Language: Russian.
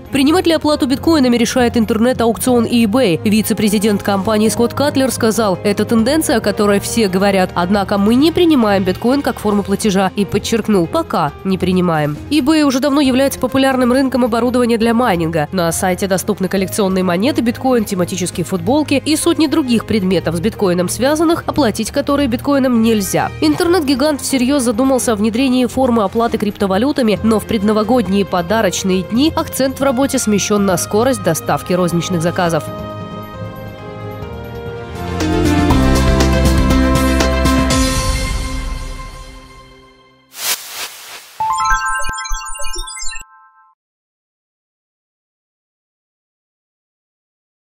Принимать ли оплату биткоинами, решает интернет-аукцион eBay. Вице-президент компании Скотт Катлер сказал: «Это тенденция, о которой все говорят, однако мы не принимаем биткоин как форму платежа», и подчеркнул: «Пока не принимаем». eBay уже давно является популярным рынком оборудования для майнинга. На сайте доступны коллекционные монеты биткоин, тематические футболки и сотни других предметов с биткоином связанных, оплатить которые биткоином нельзя. Интернет-гигант всерьез задумался о внедрении формы оплаты криптовалютами, но в предновогодние подарочные дни акцент в работе смещен на скорость доставки розничных заказов.